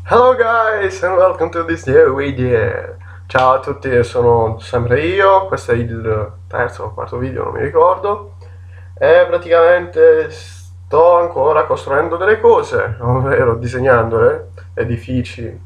Hello guys and welcome to this new video. Ciao a tutti, sono sempre io, questo è il terzo o quarto video, non mi ricordo. E praticamente sto ancora costruendo delle cose, ovvero disegnandole, edifici.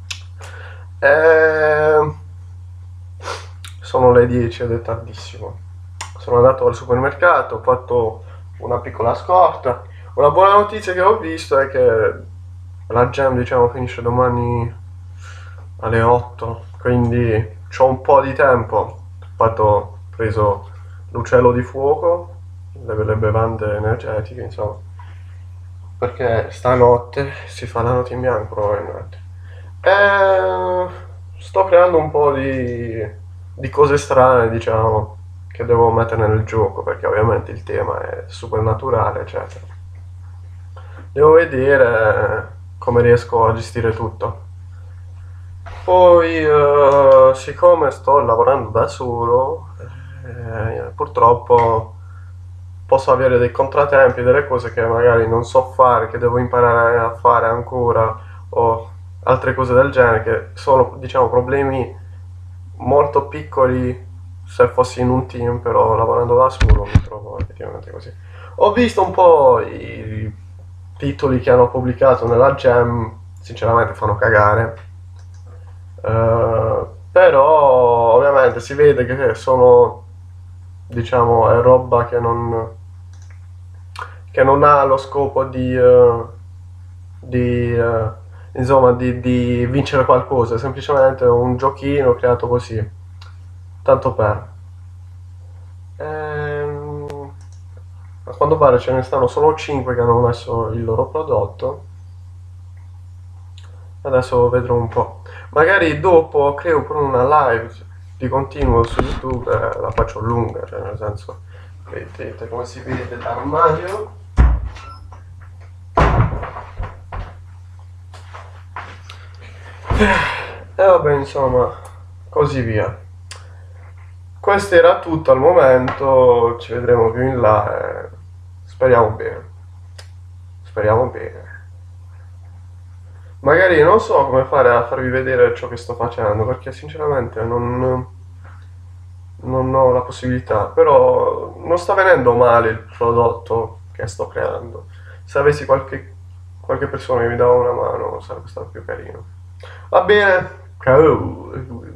E sono le 10 ed è tardissimo. Sono andato al supermercato, ho fatto una piccola scorta. Una buona notizia che ho visto è che la jam, diciamo, finisce domani alle 8, quindi c'ho un po' di tempo. Ho preso l'uccello di fuoco, le bevande energetiche, insomma, perché stanotte si fa la notte in bianco probabilmente. E sto creando un po' di cose strane, diciamo, che devo mettere nel gioco, perché ovviamente il tema è supernaturale, eccetera. Devo vedere come riesco a gestire tutto. Poi, siccome sto lavorando da solo, purtroppo posso avere dei contratempi, delle cose che magari non so fare, che devo imparare a fare ancora, o altre cose del genere, che sono, diciamo, problemi molto piccoli se fossi in un team, però lavorando da solo mi trovo effettivamente così. Ho visto un po' i titoli che hanno pubblicato nella Jam, sinceramente fanno cagare. Però ovviamente si vede che sono, diciamo, è roba che non ha lo scopo di, eh, insomma, di vincere qualcosa, è semplicemente un giochino creato così, tanto per. Ehm, a quanto pare ce ne stanno solo 5 che hanno messo il loro prodotto. Adesso vedrò un po'. Magari dopo creo pure una live di continuo su YouTube, la faccio lunga, cioè nel senso, vedete come si vede dall'armadio. E vabbè, insomma, così via. Questo era tutto al momento, ci vedremo più in là e speriamo bene. Speriamo bene. Magari non so come fare a farvi vedere ciò che sto facendo, perché sinceramente non ho la possibilità, però non sta venendo male il prodotto che sto creando. Se avessi qualche persona che mi dava una mano sarebbe stato più carino. Va bene, ciao.